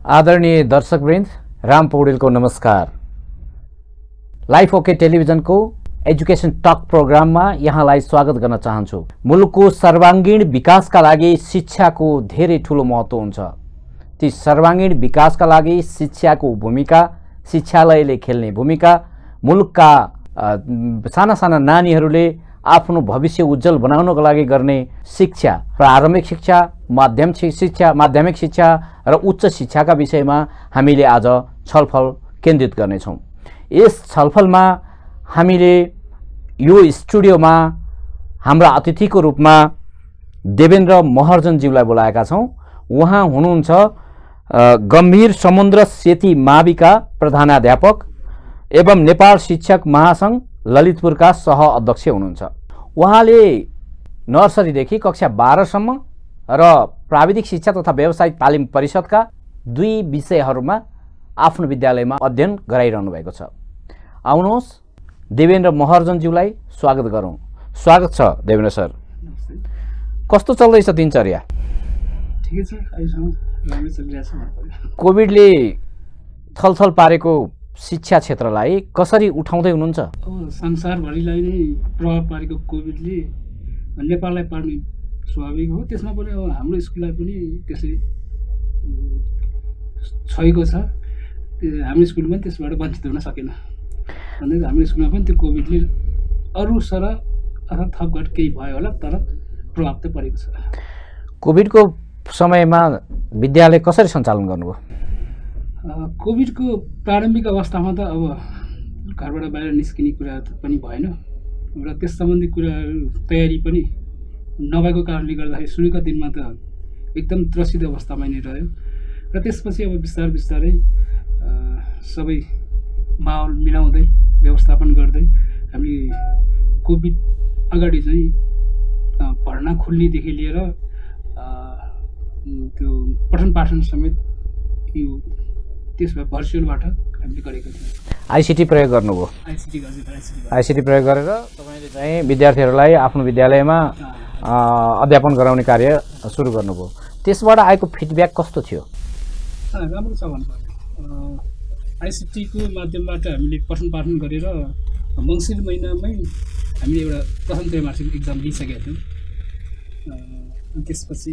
आदरणीय दर्शकवृन्द, राम पौडेलको नमस्कार। लाइफ ओके टेलिभिजनको एजुकेसन टक प्रोग्राममा यहाँलाई स्वागत गर्न चाहन्छु। मुलुकको सर्वाङ्गीण विकासका लागि शिक्षाको धेरै ठूलो महत्त्व हुन्छ। ती सर्वाङ्गीण विकासका लागि शिक्षाको भूमिका, शिक्षालयले खेल्ने भूमिका, मुलुकका साना साना नानीहरूले आफ्नो भविष्य उज्जवल बनाउनको लागि गर्ने शिक्षा, प्रारम्भिक शिक्षा, माध्यमिक शिक्षा र उच्च शिक्षाका विषयमा हामीले आज छलफल केन्द्रित गर्नेछौँ। यस छलफलमा हामीले यो स्टुडियोमा हाम्रा अतिथिको रूपमा देवेन्द्र महर्जनज्यूलाई बोलाएका छौँ। उहाँ हुनुहुन्छ गम्भीर समुद्र सेती माविका प्रधानाध्यापक एवं नेपाल शिक्षक महासंघ ललितपुरका सह अध्यक्ष हुनुहुन्छ। उहाँले नर्सरीदेखि कक्षा 12 सम्म र प्राविधिक शिक्षा तथा व्यावसायिक तालिम परिषदका 2 विषयहरूमा आफ्नो विद्यालयमा अध्ययन गराइरहनु भएको छ। आउनुहोस् देवेन्द्र महर्जनज्यूलाई स्वागत गरौँ। स्वागत छ देवेन्द्र सर। कस्तो चल्दैछ दिनचर्या? ठिकै छ, अहिलेसम्म राम्रै चलिरहेछ। कोभिडले थलथल पारेको शिक्षा क्षेत्रलाई कसरी उठाउँदै हुनुहुन्छ? अब संसारभरिलाई नै प्रभाव पारेको कोभिडले नेपाललाई पार्ने स्वाभाविक हो। त्यसमा पनि अब हाम्रो स्कुललाई पनि त्यसै क्षयको छ। हाम्रो स्कुल पनि त्यसबाट वञ्चित हुन सकेन। अनि हाम्रो स्कुलमा पनि त्यो कोभिडले अरू सरह अथवा थपघट केही भयो होला, तर प्रभाव त परेको छ। कोभिडको समयमा विद्यालय कसरी सञ्चालन गर्नुभयो? कोभिडको प्रारम्भिक अवस्थामा त अब घरबाट बाहिर निस्किने कुरा पनि भएन र त्यस सम्बन्धी कुराहरू तयारी पनि नभएको कारणले गर्दाखेरि सुरुका दिनमा त एकदम त्रसित अवस्थामा नै रह्यो र त्यसपछि अब बिस्तारै सबै माहौल मिलाउँदै व्यवस्थापन गर्दै हामी कोभिड अगाडि चाहिँ पढ्न खुल्नेदेखि लिएर त्यो पठन पाठन समेत यो त्यसमा भर्चुअलबाट हामीले गरेका थियौँ। आइसिटी प्रयोग गर्नुभयो? आइसिटी प्रयोग गरेर तपाईँले चाहिँ विद्यार्थीहरूलाई आफ्नो विद्यालयमा अध्यापन गराउने कार्य सुरु गर्नुभयो। त्यसबाट आएको फिडब्याक कस्तो थियो? राम्रो छ भन्नुपर्ने। आइसिटीको माध्यमबाट हामीले पठन पाठन गरेर मङ्सिर महिनामै हामीले एउटा प्रथम त्रैमासिक इक्जाम लिइसकेका थियौँ। त्यसपछि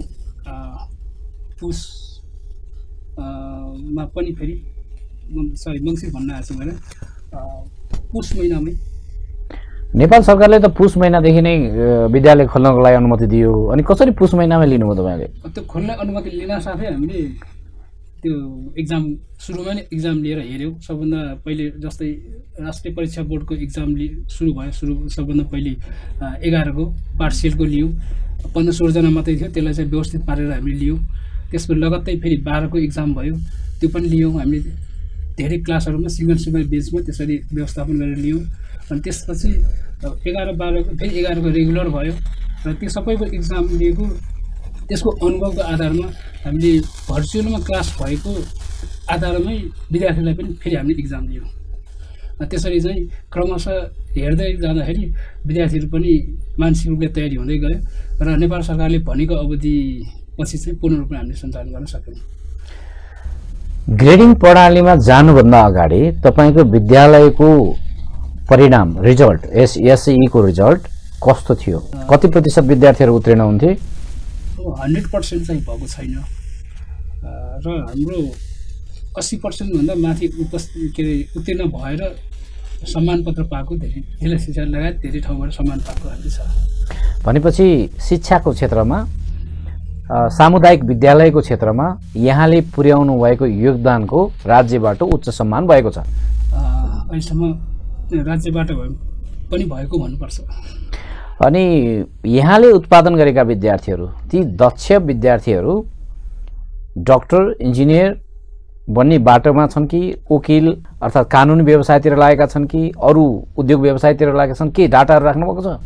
पुसमा पनि फेरि मङ्सिर भन्न आएको छु मैले, पुस महिनामै नेपाल सरकारले त पुस महिनादेखि नै विद्यालय खोल्नको लागि अनुमति दियो। अनि कसरी पुस महिनामै लिनुभयो तपाईँले? त्यो खोल्ने अनुमति लिन साथै हामीले त्यो इक्जाम सुरुमा नै इक्जाम लिएर हेऱ्यौँ। सबभन्दा पहिले जस्तै राष्ट्रिय परीक्षा बोर्डको इक्जाम सुरु भयो। सबभन्दा पहिले 11को पार्सियलको लियौँ। 15-16 जना मात्रै थियो, त्यसलाई चाहिँ व्यवस्थित पारेर हामीले लियौँ। त्यसपछि लगत्तै फेरि 12को इक्जाम भयो, त्यो पनि लियौँ। हामीले धेरै क्लासहरूमा सिङ्गल बेचमा त्यसरी व्यवस्थापन गरेर लियौँ। अनि त्यसपछि 11-12को फेरि 11को रेगुलर भयो र त्यो सबैको इक्जाम लिएको त्यसको अनुभवको आधारमा हामीले भर्चुअलमा क्लास भएको आधारमै विद्यार्थीलाई पनि फेरि हामीले इक्जाम लियौँ। त्यसरी चाहिँ क्रमशः हेर्दै जाँदाखेरि विद्यार्थीहरू पनि मानसिक रूपले तयारी हुँदै गयो र नेपाल सरकारले भनेको अवधिपछि चाहिँ पूर्ण रूपमा हामीले सञ्चालन गर्न सक्यौँ। ग्रेडिङ प्रणालीमा जानुभन्दा अगाडि तपाईँको विद्यालयको परिणाम, रिजल्ट, एसईको रिजल्ट कस्तो थियो? कति प्रतिशत विद्यार्थीहरू उत्तीर्ण हुन्थे? 100% चाहिँ भएको छैन र हाम्रो 80% भन्दा माथि उत्तीर्ण भएर सम्मान पत्र पाएको धेरै जिल्ला शिक्षा लगायत धेरै ठाउँबाट सम्मान पाएको हामी छ। भनेपछि शिक्षाको क्षेत्रमा, सामुदायिक विद्यालयको क्षेत्रमा यहाँले पुर्याउनु भएको योगदानको राज्यबाट उच्च सम्मान भएको छ। अहिलेसम्म राज्यबाट पनि भएको भन्नुपर्छ। अनि यहाँले उत्पादन गरेका विद्यार्थीहरू, ती दक्ष विद्यार्थीहरू डाक्टर, इन्जिनियर बन्ने बाटोमा छन् कि वकिल अर्थात् कानुनी व्यवसायतिर लागेका छन् कि अरू उद्योग व्यवसायतिर लागेका छन्? के डाटाहरू राख्नुभएको छ?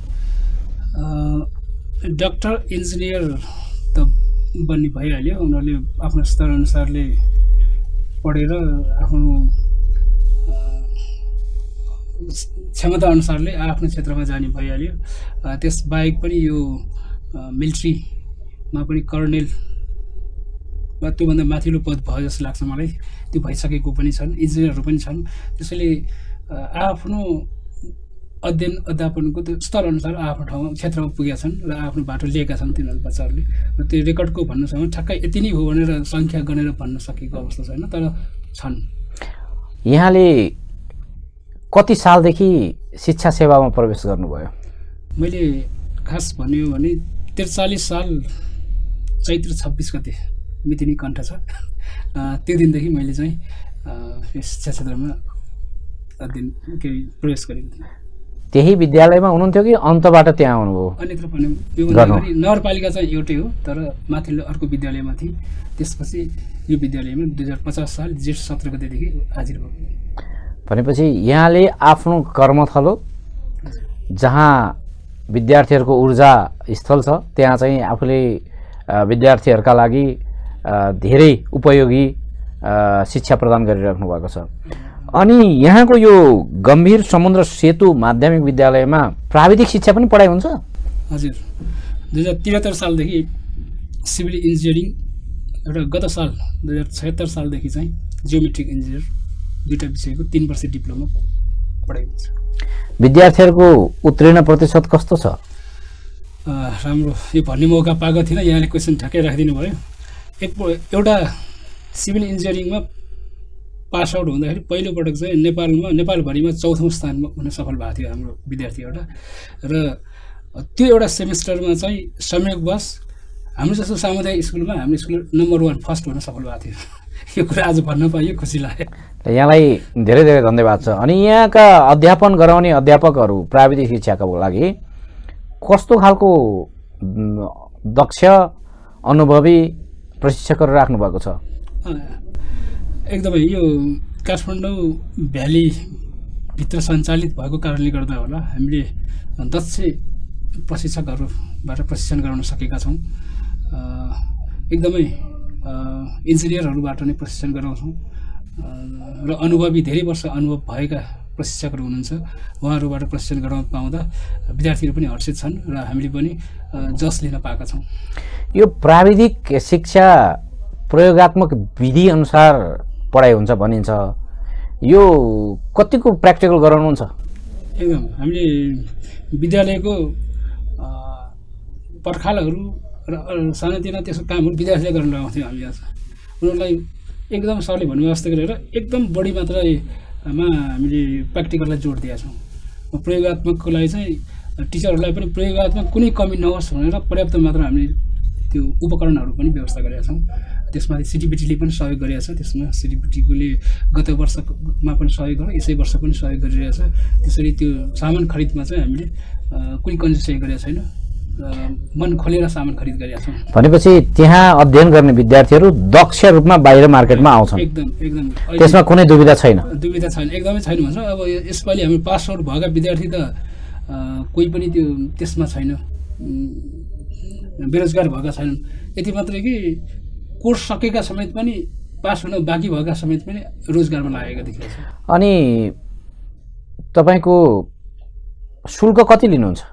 डाक्टर, इन्जिनियर त बन्ने भइहाल्यो। उनीहरूले आफ्नो स्तरअनुसारले पढेर आफ्नो क्षमता अनुसारले आफ्नो क्षेत्रमा जाने भइहाल्यो। त्यसबाहेक पनि यो मिलिट्रीमा पनि कर्नेल वा त्योभन्दा माथिल्लो पद भयो जस्तो लाग्छ मलाई। त्यो भइसकेको पनि छन्, इन्जिनियरहरू पनि छन्। त्यसैले आफ्नो अध्ययन अध्यापनको त्यो स्तरअनुसार आफ्नो ठाउँमा क्षेत्रमा पुगेका छन् र आफ्नो बाटो लिएका छन् तिनीहरू बच्चाहरूले। त्यो रेकर्डको भन्नुसँग ठ्याक्कै यति नै हो भनेर सङ्ख्या गनेर भन्न सकेको अवस्था छैन, तर छन्। यहाँले कति सालदेखि शिक्षा सेवामा प्रवेश गर्नुभयो? मैले खास भन्यो भने 43 साल चैत्र 26 गते मितिनी कण्ठ छ, त्यो दिनदेखि मैले चाहिँ शिक्षा क्षेत्रमा अध्ययन प्रवेश गरेको थिएँ। त्यही विद्यालयमा हुनुहुन्थ्यो कि अन्तबाट त्यहाँ आउनुभयो? अन्यत्र पनि नगरपालिका चाहिँ एउटै हो, तर माथिल्लो अर्को विद्यालयमा थिएँ। त्यसपछि यो विद्यालयमा 2050 साल जेठ 17 गतेदेखि हाजिर भयो। भनेपछि यहाँले आफ्नो कर्मथलो जहाँ विद्यार्थीहरूको ऊर्जा स्थल छ त्यहाँ चाहिँ आफूले विद्यार्थीहरूका लागि धेरै उपयोगी शिक्षा प्रदान गरिराख्नु भएको छ। अनि यहाँको यो गम्भीर समुद्र सेतु माध्यमिक विद्यालयमा प्राविधिक शिक्षा पनि पढाइ हुन्छ? हजुर, 2073 सालदेखि सिभिल इन्जिनियरिङ र गत साल 2076 सालदेखि चाहिँ जियोमेट्रिक इन्जिनियर दुईवटा विषयको 3 वर्ष डिप्लोमा पढाइ हुन्छ। विद्यार्थीहरूको उत्तीर्ण प्रतिशत कस्तो छ? राम्रो, यो भन्ने मौका पाएको थिएन, यहाँले क्वेसन ठ्याक्कै राखिदिनु भयो। एउटा सिभिल इन्जिनियरिङमा पास आउट हुँदाखेरि पहिलोपटक चाहिँ नेपालभरिमा 4औं स्थानमा हुन सफल भएको थियो हाम्रो विद्यार्थी एउटा। र त्यो एउटा सेमेस्टरमा चाहिँ संयोगवश हाम्रो जस्तो सामुदायिक स्कुलमा हाम्रो स्कुल नम्बर 1 फर्स्ट हुन सफल भएको थियो। यो कुरा आज भन्न पाइयो, खुसी लाग्यो। यहाँलाई धेरै धेरै धन्यवाद छ। अनि यहाँका अध्यापन गराउने अध्यापकहरू प्राविधिक शिक्षाका लागि कस्तो खालको दक्ष अनुभवी प्रशिक्षकहरू राख्नु भएको छ? एकदमै यो काठमाडौँ भ्यालीभित्र सञ्चालित भएको कारणले गर्दा होला हामीले दक्ष प्रशिक्षकहरूबाट प्रशिक्षण गराउन सकेका छौँ। एकदमै इन्जिनियरहरूबाट नै प्रशिक्षण गराउँछौँ र अनुभवी धेरै वर्ष अनुभव भएका प्रशिक्षकहरू हुनुहुन्छ, उहाँहरूबाट प्रशिक्षण गराउन पाउँदा विद्यार्थीहरू पनि हर्षित छन् र हामीले पनि जस लिन पाएका छौँ। यो प्राविधिक शिक्षा प्रयोगात्मक विधि अनुसार पढाइ हुन्छ भनिन्छ, यो कतिको प्र्याक्टिकल गराउनुहुन्छ? एकदम, हामीले विद्यालयको पर्खालहरू र सानातिना त्यसको कामहरू विद्यार्थीले गर्न लगाउँथ्यौँ हामी। आज उनीहरूलाई एकदम सरले भन्नुभयो गरेर एकदम बढी मात्रामा हामीले प्र्याक्टिकललाई जोड दिएका छौँ। प्रयोगात्मकको लागि चाहिँ टिचरहरूलाई पनि प्रयोगात्मक कुनै कमी नहोस् भनेर पर्याप्त मात्रामा हामीले त्यो उपकरणहरू पनि व्यवस्था गरेका छौँ। त्यसमाथि सिटिबिटीले पनि सहयोग गरेको छ। त्यसमा सिटिबिटीले गत वर्षमा पनि सहयोग गर्यो, यसै वर्ष पनि सहयोग गरिरहेछ। त्यसरी त्यो सामान खरिदमा चाहिँ हामीले कुनै कन्सेसन गरेका छैन, मन खोलेर सामान खरिद गरेका छौँ। भनेपछि त्यहाँ अध्ययन गर्ने विद्यार्थीहरू दक्ष रूपमा बाहिर मार्केटमा आउँछन्? एकदम एकदम, त्यसमा कुनै दुविधा छैन? दुविधा छैन, एकदमै छैन भन्छ। अब यसपालि हामी पास आउट भएका विद्यार्थी त कोही पनि त्यो त्यसमा छैन, बेरोजगार भएका छैनन्। यति मात्रै कि कोर्स सकेका समेत पनि पास हुन बाँकी भएका समेत पनि रोजगारमा लागेका देखिन्छ। अनि तपाईँको शुल्क कति लिनुहुन्छ?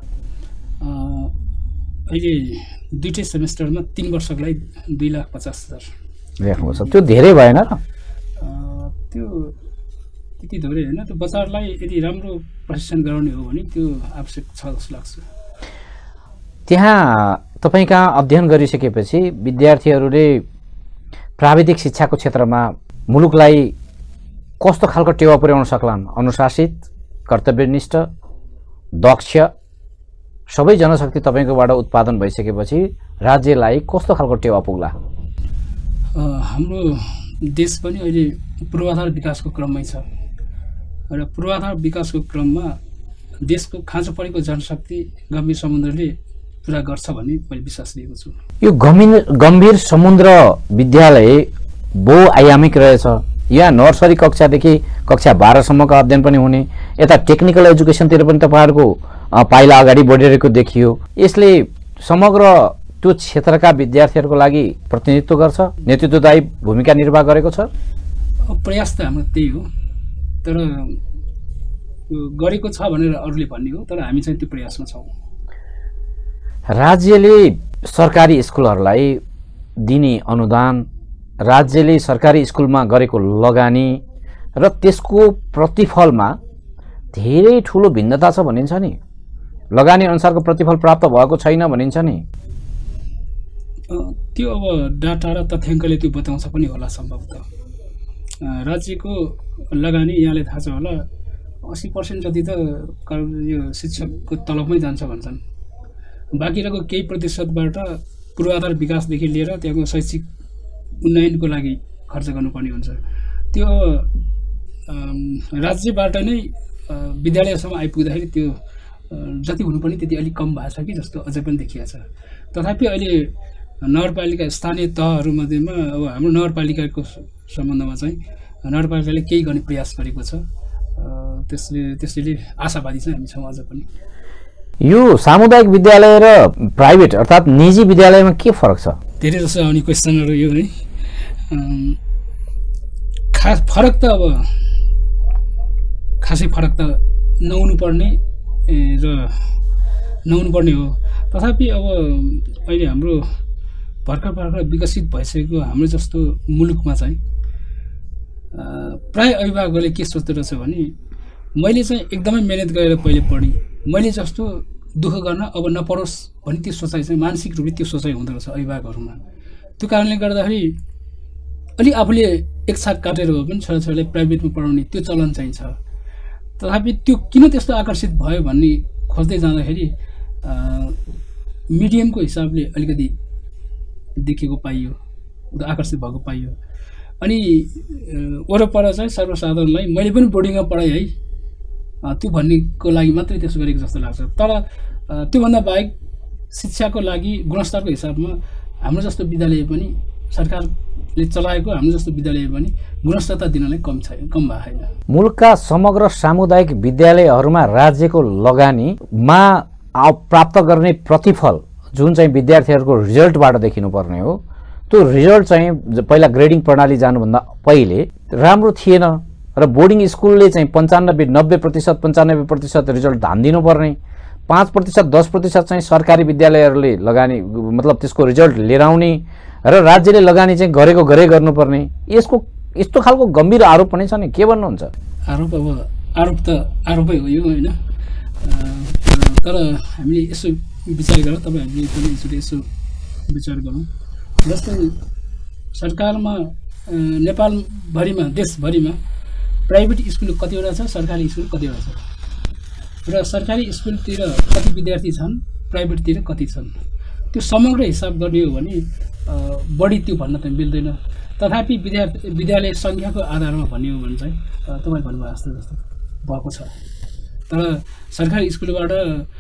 अहिले दुईटै सेमेस्टरमा 3 वर्षको लागि 2,50,000 राख्नुपर्छ। त्यो धेरै भएन र? त्यो त्यति धेरै होइन, त्यो बच्चाहरूलाई यदि राम्रो प्रशिक्षण गराउने हो भने त्यो आवश्यक छ जस्तो लाग्छ। त्यहाँ तपाईँ कहाँ अध्ययन गरिसकेपछि विद्यार्थीहरूले प्राविधिक शिक्षाको क्षेत्रमा मुलुकलाई कस्तो खालको टेवा पुर्याउन सक्लान्? अनुशासित, कर्तव्यनिष्ठ, दक्ष सबै जनशक्ति तपाईँकोबाट उत्पादन भइसकेपछि राज्यलाई कस्तो खालको टेवा पुग्ला? हाम्रो देश पनि अहिले पूर्वाधार विकासको क्रममै छ र पूर्वाधार विकासको क्रममा देशको खाँचो परेको जनशक्ति गम्भीर समुद्रले पुरा गर्छ भन्ने मैले विश्वास लिएको छु। यो गम्भीर समुद्र विद्यालय बहुआयामिक रहेछ। यहाँ नर्सरी कक्षादेखि कक्षा 12सम्मको अध्ययन पनि हुने, यता टेक्निकल एजुकेसनतिर पनि तपाईँहरूको पाइला अगाडि बढिरहेको देखियो। यसले समग्र त्यो क्षेत्रका विद्यार्थीहरूको लागि प्रतिनिधित्व गर्छ, नेतृत्वदायी भूमिका निर्वाह गरेको छ। प्रयास त हाम्रो त्यही हो, तर गरेको छ भनेर अरूले भन्ने हो, तर हामी चाहिँ त्यो प्रयासमा छौँ। राज्यले सरकारी स्कुलहरूलाई दिने अनुदान राज्यले सरकारी स्कुलमा गरेको लगानी र त्यसको प्रतिफलमा धेरै ठुलो भिन्नता छ भनिन्छ नि। लगानी अनुसारको प्रतिफल प्राप्त भएको छैन भनिन्छ नि। त्यो अब डाटा र तथ्याङ्कले त्यो बताउँछ पनि होला सम्भवतः। राज्यको लगानी यहाँले थाहा छ होला 80% जति त यो शिक्षकको तलबमै जान्छ भन्छन्। बाँकी रहेको केही प्रतिशतबाट पूर्वाधार विकासदेखि लिएर त्यहाँको शैक्षिक उन्नयनको लागि खर्च गर्नुपर्ने हुन्छ। त्यो राज्यबाट नै विद्यालयसम्म आइपुग्दाखेरि त्यो जति हुनुपर्ने त्यति अलिक कम भएको छ कि जस्तो अझै पनि देखिएको छ। तथापि अहिले नगरपालिका स्थानीय तहहरूमध्येमा अब हाम्रो नगरपालिकाको सम्बन्धमा चाहिँ नगरपालिकाले केही गर्ने प्रयास गरेको छ। त्यसले आशावादी चाहिँ हामी छौँ अझ पनि। यो सामुदायिक विद्यालय र प्राइभेट अर्थात् निजी विद्यालयमा के फरक छ? धेरै जसो आउने क्वेसनहरू यो है। खास फरक त अब खासै फरक त नहुनुपर्ने हो। तथापि अब अहिले हाम्रो भर्खर विकसित भइसकेको हाम्रो जस्तो मुलुकमा चाहिँ प्राय अभिभावकहरूले के सोच्दो रहेछ भने मैले चाहिँ एकदमै मेहनत गरेर पहिले पढेँ, मैले जस्तो दुःख गर्न अब नपरोस् भन्ने त्यो सोचाइ चाहिँ मानसिक रूपले त्यो सोचाइ हुँदो रहेछ अभिभावकहरूमा। त्यो कारणले गर्दाखेरि अलि आफूले एक छाक काटेर भए पनि छोराछोरीलाई प्राइभेटमा पढाउने त्यो चलन चाहिँ छ। तथापि त्यो किन त्यस्तो आकर्षित भयो भन्ने खोज्दै जाँदाखेरि मिडियमको हिसाबले अलिकति देखेको पाइयो, आकर्षित भएको पाइयो। अनि वरपर चाहिँ सर्वसाधारणलाई मैले पनि बोर्डिङमा पढाएँ है त्यो भन्नेको लागि मात्रै त्यसो गरेको जस्तो लाग्छ। तर त्योभन्दा बाहेक शिक्षाको लागि गुणस्तरको हिसाबमा हाम्रो जस्तो विद्यालय पनि सरकारले चलाएको हाम्रो जस्तो विद्यालय पनि गुणस्तरता दिनलाई कम भएको छैन। मुलुकका समग्र सामुदायिक विद्यालयहरूमा राज्यको लगानीमा प्राप्त गर्ने प्रतिफल जुन चाहिँ विद्यार्थीहरूको रिजल्टबाट देखिनुपर्ने हो, त्यो रिजल्ट चाहिँ पहिला ग्रेडिङ प्रणाली जानुभन्दा पहिले राम्रो थिएन र बोर्डिङ स्कुलले चाहिँ 95-90% 95% रिजल्ट धान्दिनु पर्ने, 5% 10% चाहिँ सरकारी विद्यालयहरूले लगानी मतलब त्यसको रिजल्ट लिएर आउने र राज्यले लगानी चाहिँ गरेको गर्नुपर्ने, यस्तो खालको गम्भीर आरोप पनि छ नि। के भन्नुहुन्छ? आरोप त आरोपै हो यो होइन। तर हामीले यसो विचार गरौँ, तपाईँहरूले पनि यसो विचार गरौँ। जस्तै सरकारमा नेपालभरिमा देशभरिमा प्राइभेट स्कुल कतिवटा छ, सरकारी स्कुल कतिवटा छ र सरकारी स्कुलतिर कति विद्यार्थी छन्, प्राइभेटतिर कति छन्, त्यो समग्र हिसाब गर्ने हो भने बढी त्यो भन्न त मिल्दैन। तथापि विद्यालय सङ्ख्याको आधारमा भन्ने हो भने चाहिँ तपाईँ भन्नुभयो जस्तो भएको छ। तर सरकारी स्कुलबाट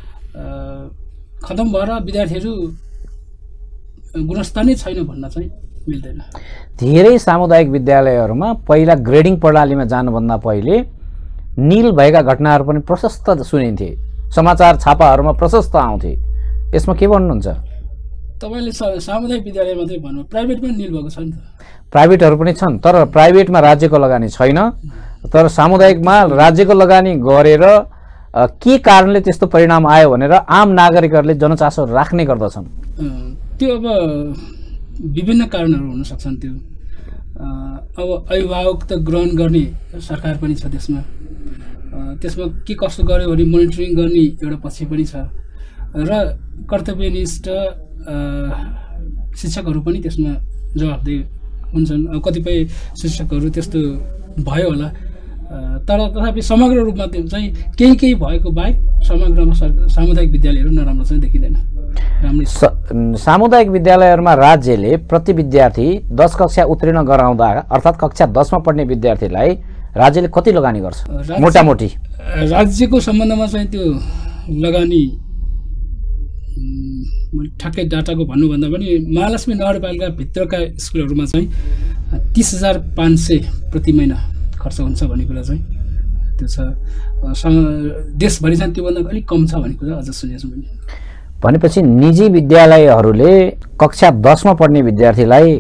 खतम भएर विद्यार्थीहरू गुणस्तर नै छैन भन्न चाहिँ मिल्दैन। धेरै सामुदायिक विद्यालयहरूमा पहिला ग्रेडिङ प्रणालीमा जानुभन्दा पहिले निल भएका घटनाहरू पनि प्रशस्त सुनिन्थे, समाचार छापाहरूमा प्रशस्त आउँथे। यसमा के भन्नुहुन्छ? तपाईँले सामुदायिक विद्यालय मात्रै भन्नु, प्राइभेट पनि निल भएको छ नि त। प्राइभेटहरू पनि छन्, तर प्राइभेटमा राज्यको लगानी छैन, तर सामुदायिकमा राज्यको लगानी गरेर के कारणले त्यस्तो परिणाम आयो भनेर आम नागरिकहरूले जनचासो राख्ने गर्दछन्। त्यो अब विभिन्न कारणहरू हुन सक्छन्। त्यो अब अभिभावक त ग्रहण गर्ने सरकार पनि छ त्यसमा के कस्तो गर्यो भने मोनिटरिङ गर्ने एउटा पक्ष पनि छ र कर्तव्यनिष्ठ शिक्षकहरू पनि त्यसमा जवाफदेही हुन्छन्। अब कतिपय शिक्षकहरू त्यस्तो भयो होला, तर तथापि समग्र रूपमा चाहिँ केही भएको बाहेक समग्रमा सामुदायिक विद्यालयहरू नराम्रो चाहिँ देखिँदैन। सामुदायिक विद्यालयहरूमा राज्यले प्रति विद्यार्थी 10 कक्षा उत्तीर्ण गराउँदा अर्थात् कक्षा 10 मा पढ्ने विद्यार्थीलाई राज्यले कति लगानी गर्छ मोटामोटी? राज्यको सम्बन्धमा चाहिँ त्यो लगानी ठ्याक्कै डाटाको भन्नुभन्दा पनि महालक्ष्मी नगरपालिका भित्रका स्कुलहरूमा चाहिँ 30,500 प्रति महिना खर्च हुन्छ भन्ने कुरा चाहिँ त्यो छ। देशभरि चाहिँ त्योभन्दा अलिक कम छ भन्ने कुरा अझ सुनेको छु मैले। भनेपछि निजी विद्यालयहरूले कक्षा 10 मा पढ्ने विद्यार्थीलाई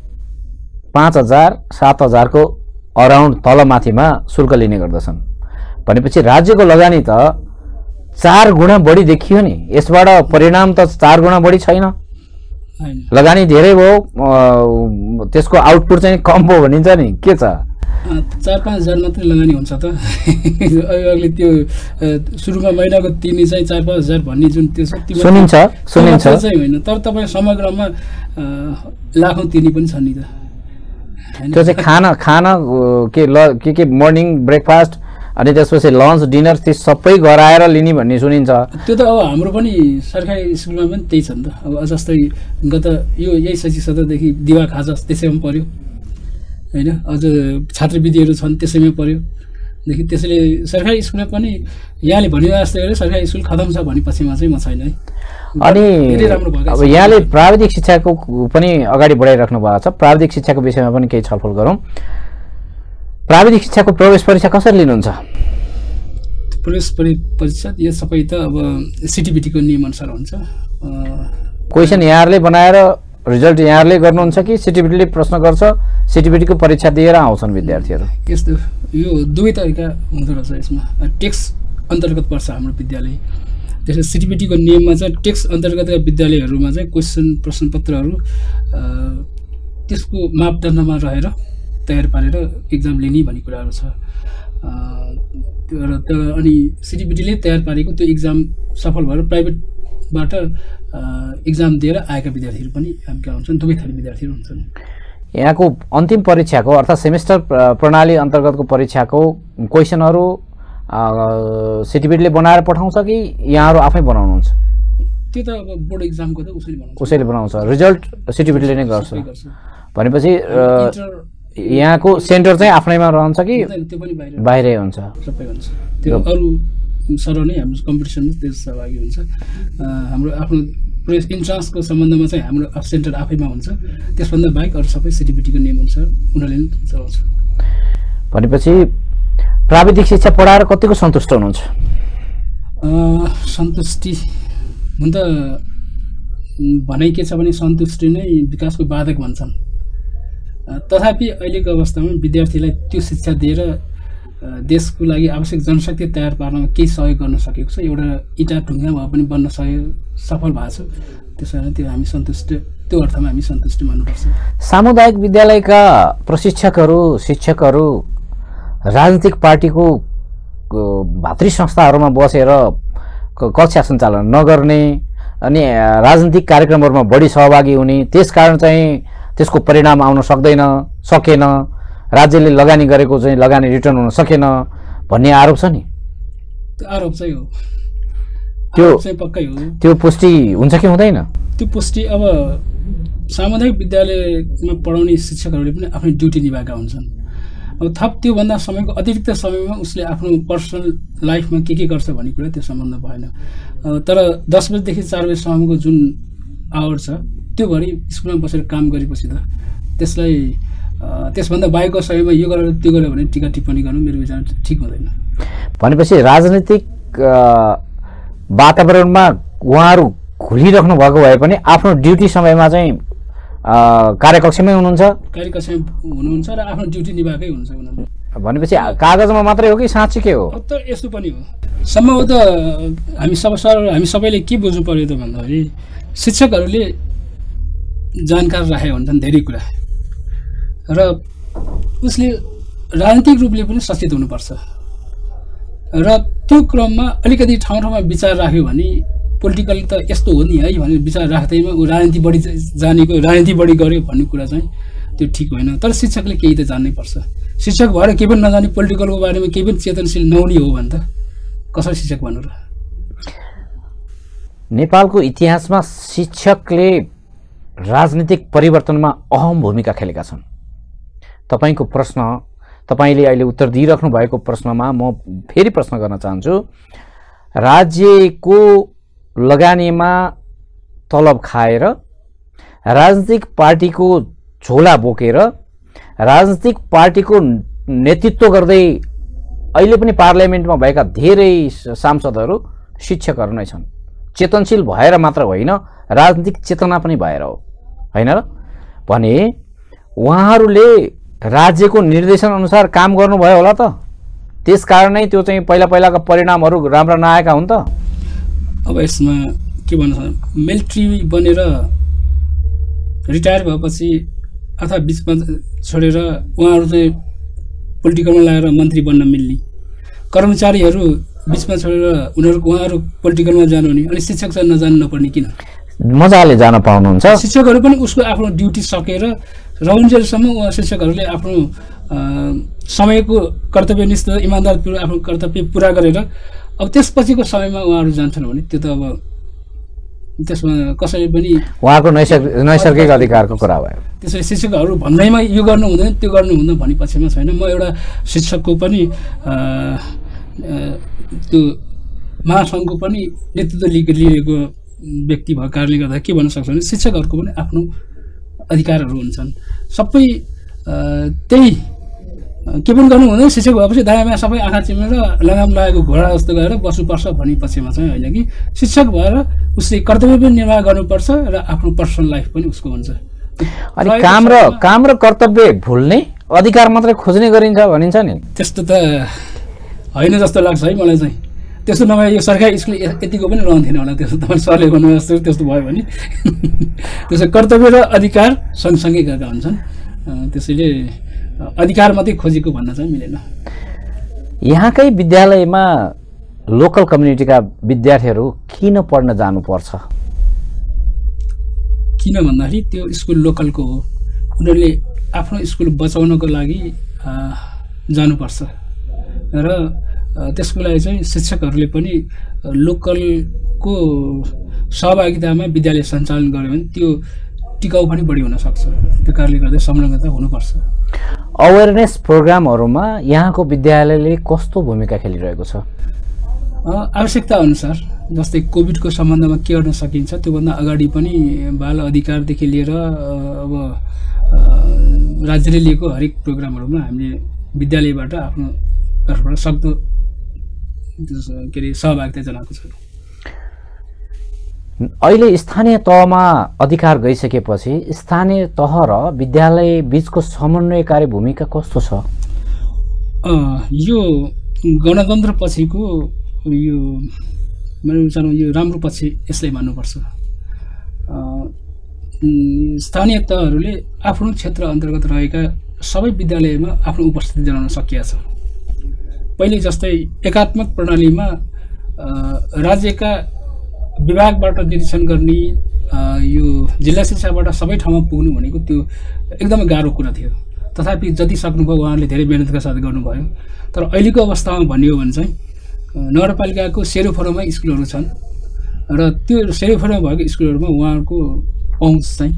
5,000-7,000 को अराउन्ड तलमाथिमा शुल्क लिने गर्दछन्। भनेपछि राज्यको लगानी त 4 गुणा बढी देखियो नि, यसबाट परिणाम त 4 गुणा बढी छैन? लगानी धेरै भयो त्यसको आउटपुट चाहिँ कम भयो भनिन्छ नि, के छ? 4-5 हजार मात्रै लगानी हुन्छ त। अभिभावकले त्यो सुरुमा महिनाको तिर्ने चाहिँ 4-5 हजार भन्ने जुन त्यो छ सुनिन्छ चाहिँ होइन, तर तपाईँ समग्रमा लाखौँ तिर्ने पनि छ नि त। त्यो चाहिँ खाना के मर्निङ ब्रेकफास्ट अनि त्यसपछि लन्च डिनर त्यो सबै गराएर लिने भन्ने सुनिन्छ। त्यो त अब हाम्रो पनि सरकारी स्कुलमा पनि त्यही छ नि त। अब जस्तै गत यही शैक्षिक सत्रदेखि दिवा खाजा त्यसैमा पर्यो होइन, अझ छात्रवृत्तिहरू छन् त्यसैमा पर्योदेखि, त्यसैले सरकारी स्कुलमा पनि यहाँले भने जस्तै गरे सरकारी स्कुल खतम छ भने पछिमा चाहिँ म छैन है। अनि अब यहाँले प्राविधिक शिक्षाको पनि अगाडि बढाइराख्नु भएको छ, प्राविधिक शिक्षाको विषयमा पनि केही छलफल गरौँ। प्राविधिक शिक्षाको प्रवेश परीक्षा कसरी लिनुहुन्छ? प्रवेश परीक्षा यो सबै त अब सिटिबिटीको नियमअनुसार हुन्छ। क्वेसन यहाँहरूले बनाएर रिजल्ट यहाँहरूले गर्नुहुन्छ कि सिटिबिटीले प्रश्न गर्छ, सिटिबिटीको परीक्षा दिएर आउँछन् विद्यार्थीहरू? यस्तो यो दुवै तरिका हुँदो रहेछ। यसमा टेक्स अन्तर्गत पर्छ हाम्रो विद्यालय। त्यसै सिटिबिटीको नियममा चाहिँ टेक्स अन्तर्गतका विद्यालयहरूमा चाहिँ क्वेसन प्रश्नपत्रहरू त्यसको मापदण्डमा रहेर तयार पारेर एक्जाम लिने भन्ने कुराहरू छ। अनि सिटिबिटीले तयार पारेको त्यो एक्जाम सफल भएर प्राइभेटबाट एक्जाम दिएर आएका विद्यार्थीहरू पनि हामीका हुन्छन्, दुवै थरी विद्यार्थीहरू हुन्छन्। यहाँको अन्तिम परीक्षाको अर्थात् सेमेस्टर प्रणाली अन्तर्गतको परीक्षाको क्वेसनहरू सिटिबिटीले बनाएर पठाउँछ कि यहाँहरू आफै बनाउनुहुन्छ? त्यो त अब बोर्ड एक्जामको त उसैले बनाउँछ, रिजल्ट सिटिबिटीले नै गर्छ। भनेपछि यहाँको सेन्टर चाहिँ आफ्नैमा रहन्छ कि त्यो पनि बाहिरै हुन्छ? सबै हुन्छ। त्यो अरू सरह नै हाम्रो कम्पिटिसनमा त्यस सहभागी हुन्छ। हाम्रो आफ्नो प्रेस इन्ट्रान्सको सम्बन्धमा चाहिँ हाम्रो सेन्टर आफैमा हुन्छ। त्यसभन्दा बाहेक अरू सबै सिटिबिटीको नियमअनुसार उनीहरूले नै चलाउँछ। भनेपछि प्राविधिक शिक्षा पढाएर कतिको सन्तुष्ट हुनुहुन्छ? सन्तुष्टि हुन त भनाइ के छ भने सन्तुष्टि नै विकासको बाधक भन्छन्। तथापि अहिलेको अवस्थामा विद्यार्थीलाई त्यो शिक्षा दिएर देशको लागि आवश्यक जनशक्ति तयार पार्नमा केही सहयोग गर्न सकेको छ। एउटा इँटा ढुङ्गा भए पनि बन्न सफल भएको छ। त्यसो भए त्यो हामी सन्तुष्ट, त्यो अर्थमा हामी सन्तुष्टि मान्नुपर्छ। सामुदायिक विद्यालयका प्रशिक्षकहरू शिक्षकहरू राजनीतिक पार्टीको भातृ संस्थाहरूमा बसेर कक्षा सञ्चालन नगर्ने अनि राजनीतिक कार्यक्रमहरूमा बढी सहभागी हुने, त्यसकारण चाहिँ त्यसको परिणाम आउन सकेन, राज्यले लगानी गरेको चाहिँ लगानी रिटर्न हुन सकेन भन्ने आरोप छ नि। त्यो आरोप चाहिँ हो, त्यो चाहिँ पक्कै हो। त्यो पुष्टि हुन्छ कि हुँदैन? त्यो पुष्टि अब सामुदायिक विद्यालयमा पढाउने शिक्षकहरूले पनि आफ्नो ड्युटी निभाएका हुन्छन्। अब थप त्योभन्दा समयको अतिरिक्त समयमा उसले आफ्नो पर्सनल लाइफमा के गर्छ भन्ने कुरा त्यो सम्बन्ध भएन। तर 10 बजेदेखि 4 बजेसम्मको जुन आवर छ त्योभरि स्कुलमा बसेर काम गरेपछि त त्यसलाई त्यसभन्दा बाहेकको समयमा यो गरेर त्यो गर्यो भने टिका टिप्पणी गर्नु मेरो विचार ठिक हुँदैन। भनेपछि राजनीतिक वातावरणमा उहाँहरू घुलिराख्नु भएको भए पनि आफ्नो ड्युटी समयमा चाहिँ कार्यकक्षमै हुनुहुन्छ र आफ्नो ड्युटी निभाएकै हुन्छ उनीहरूले। भनेपछि कागजमा मात्रै हो कि साँच्चै के हो? त यस्तो पनि हो। सम्भवतः हामी सबैले के बुझ्नु पर्यो त भन्दाखेरि शिक्षकहरूले जानकार राखेका हुन्छन् धेरै कुरा, र उसले राजनीतिक रूपले पनि सचेत हुनुपर्छ। र त्यो क्रममा अलिकति ठाउँ विचार राख्यो भने पोलिटिकल त यस्तो हो नि है भनेर विचार राख्दैमा ऊ राजनीति बढी जानेको, राजनीति बढी गर्यो भन्ने कुरा चाहिँ त्यो ठिक होइन। तर शिक्षकले केही त जान्नै पर्छ। शिक्षक भएर केही पनि नजाने, पोलिटिकलको बारेमा केही पनि चेतनशील नहुने हो भने त कसरी शिक्षक भन्नु र? नेपालको इतिहासमा शिक्षकले राजनीतिक परिवर्तनमा अहम भूमिका खेलेका छन्। तपाईको प्रश्न, तपाईले अहिले उत्तर दिइराख्नु भएको प्रश्नमा म फेरि प्रश्न गर्न चाहन्छु। राज्यको लगानीमा तलब खाएर राजनीतिक पार्टीको झोला बोकेर राजनीतिक पार्टीको नेतृत्व गर्दै अहिले पनि पार्लियामेन्टमा भएका धेरै सांसदहरू शिक्षकहरू नै छन्। चेतनशील भएर मात्र होइन, राजनीतिक चेतना पनि भएर हो, हैन र? भने उहाँहरूले राज्यको निर्देशन अनुसार काम गर्नुभयो होला त? त्यसकारण नै त्यो चाहिँ पहिलाका परिणामहरू राम्रा नआएका हुन् त? अब यसमा के भन्न मिलिट्री बनेर रिटायर भएपछि अथवा बिचमा छोडेर उहाँहरू चाहिँ पोलिटिकलमा लागेर मन्त्री बन्न मिल्ने, कर्मचारीहरू बिचमा छोडेर उहाँहरू पोलिटिकलमा जानु हुने, अनि शिक्षक चाहिँ नजानु नपर्ने किन? मजाले जान पाउनुहुन्छ। शिक्षकहरू पनि उसको आफ्नो ड्युटी सकेर रहन्जेलसम्म उहाँ शिक्षकहरूले आफ्नो समयको कर्तव्यनिष्ठ इमान्दारपूर्वक आफ्नो कर्तव्य पुरा गरेर अब त्यसपछिको समयमा उहाँहरू जान्छन् भने त्यो त अब त्यसमा कसैले पनि उहाँको नैसर्गिक अधिकारको कुरा भयो। त्यसरी शिक्षकहरू भन्दैमा यो गर्नु हुँदैन त्यो गर्नु हुँदैन भन्ने पक्षमा छैन। म एउटा शिक्षकको पनि त्यो महासङ्घको पनि नेतृत्व लिएको व्यक्ति भएको कारणले गर्दा के भन्न सक्छ भने शिक्षकहरूको पनि आफ्नो अधिकारहरू हुन्छन्। सबै त्यही के पनि गर्नु हुँदैन। शिक्षक भएपछि दायाँमा सबै आँखा चिमेर लगाम लागेको घोडा जस्तो गएर बस्नुपर्छ भन्ने पक्षमा चाहिँ होइन कि शिक्षक भएर उसले कर्तव्य पनि निर्वाह गर्नुपर्छ र आफ्नो पर्सनल लाइफ पनि उसको हुन्छ। अनि काम र कर्तव्य भुल्ने अधिकार मात्रै खोज्ने गरिन्छ भनिन्छ नि, त्यस्तो त होइन जस्तो लाग्छ है मलाई चाहिँ। त्यस्तो नभए यो सरकारी स्कुल यतिको पनि रहन्थेन होला। त्यस्तो तपाईँ सरले भन्नु जस्तो त्यस्तो भयो भने त्यसो कर्तव्य र अधिकार सँगसँगै गएका हुन्छन्। त्यसैले अधिकार मात्रै खोजेको भन्न चाहिँ मिलेन। यहाँकै विद्यालयमा लोकल कम्युनिटीका विद्यार्थीहरू किन पढ्न जानुपर्छ? किन भन्दाखेरि त्यो स्कुल लोकलको हो, उनीहरूले आफ्नो स्कुल बचाउनको लागि जानुपर्छ र त्यसको लागि चाहिँ शिक्षकहरूले पनि लोकलको सहभागितामा विद्यालय सञ्चालन गर्यो भने त्यो टिकाउ पनि बढी हुन सक्छ। त्यो कारणले गर्दा संलग्नता हुनुपर्छ। अवेरनेस प्रोग्रामहरूमा यहाँको विद्यालयले कस्तो भूमिका खेलिरहेको छ? आवश्यकता अनुसार जस्तै कोभिडको सम्बन्धमा के गर्न सकिन्छ त्योभन्दा अगाडि पनि बाल अधिकारदेखि लिएर अब राज्यले लिएको हरेक प्रोग्रामहरूमा हामीले विद्यालयबाट आफ्नो तर्फबाट सक्दो के अरे सहभागिता जनाएको छ। अहिले स्थानीय तहमा अधिकार गइसकेपछि स्थानीय तह र विद्यालय बीचको समन्वयकारी भूमिका कस्तो छ? यो गणतन्त्र पछिको यो मेरो विचारमा यो राम्रो पक्ष यसलाई मान्नुपर्छ। स्थानीय तहहरूले आफ्नो क्षेत्र अन्तर्गत रहेका सबै विद्यालयमा आफ्नो उपस्थिति जनाउन सकिएको छ। पहिले जस्तै एकात्मक प्रणालीमा राज्यका विभागबाट निरीक्षण गर्ने यो जिल्ला शिक्षाबाट सबै ठाउँमा पुग्नु भनेको त्यो एकदमै गाह्रो कुरा थियो। तथापि जति सक्नुभयो उहाँहरूले धेरै मेहनतका साथ गर्नुभयो। तर अहिलेको अवस्थामा भन्ने हो भने चाहिँ नगरपालिकाको सेरोफेरोमा स्कुलहरू छन् र त्यो सेरोफेरोमा भएको स्कुलहरूमा उहाँहरूको पहुँच चाहिँ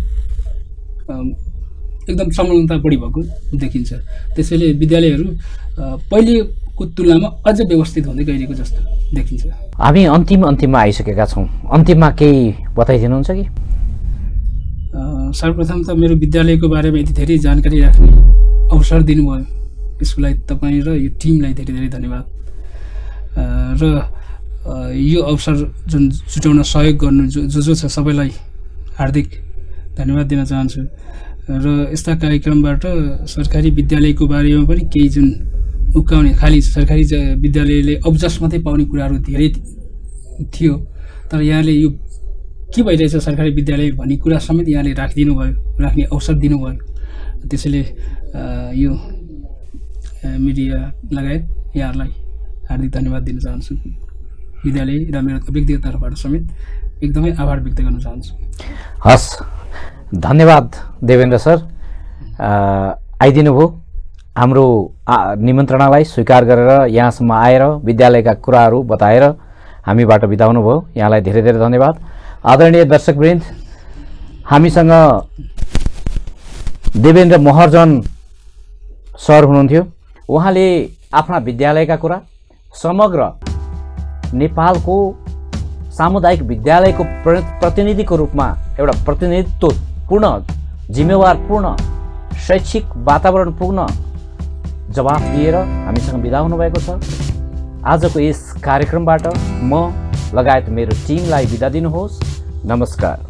एकदम संलग्नता बढी भएको देखिन्छ। त्यसैले विद्यालयहरू पहिलेको तुलनामा अझ व्यवस्थित हुँदै गइरहेको जस्तो देखिन्छ। हामी अन्तिममा आइसकेका छौँ। अन्तिममा केही बताइदिनुहुन्छ कि? सर्वप्रथम त मेरो विद्यालयको बारेमा यति धेरै जानकारी राख्ने अवसर दिनुभयो यसलाई तपाईँ र यो टिमलाई धेरै धेरै धन्यवाद। र यो अवसर जुन जुटाउन सहयोग गर्नु जो छ सबैलाई हार्दिक धन्यवाद दिन चाहन्छु। र यस्ता कार्यक्रमबाट सरकारी विद्यालयको बारेमा पनि केही जुन उक्काउने खालि सरकारी विद्यालयले अब्जस मात्रै पाउने कुराहरू धेरै थियो, तर यहाँले यो के भइरहेछ सरकारी विद्यालय भन्ने कुरा समेत यहाँले राखिदिनु भयो, राख्ने अवसर दिनुभयो। त्यसैले यो मिडिया लगायत यहाँहरूलाई हार्दिक धन्यवाद दिन चाहन्छु। विद्यालय र मेरो व्यक्तिगत तर्फबाट समेत एकदमै आभार व्यक्त गर्न चाहन्छु। हस्, धन्यवाद देवेन्द्र सर, आइदिनु भयो। हाम्रो निमन्त्रणालाई स्वीकार गरेर यहाँसम्म आएर विद्यालयका कुराहरू बताएर हामीबाट बिताउनु भयो। यहाँलाई धेरै धेरै धन्यवाद। आदरणीय दर्शकवृन्द, हामीसँग देवेन्द्र महर्जन सर हुनुहुन्थ्यो। उहाँले आफ्ना विद्यालयका कुरा, समग्र नेपालको सामुदायिक विद्यालयको प्रतिनिधिको रूपमा एउटा प्रतिनिधित्वपूर्ण, जिम्मेवारपूर्ण, शैक्षिक वातावरणपूर्ण जवाफ दिएर हामीसँग बिदा हुनुभएको छ। आजको यस कार्यक्रमबाट म लगायत मेरो टिमलाई बिदा दिनुहोस्। नमस्कार।